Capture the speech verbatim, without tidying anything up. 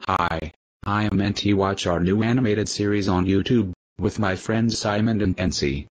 Hi, I am N T. Watch our new animated series on YouTube, with my friends Simon and N C.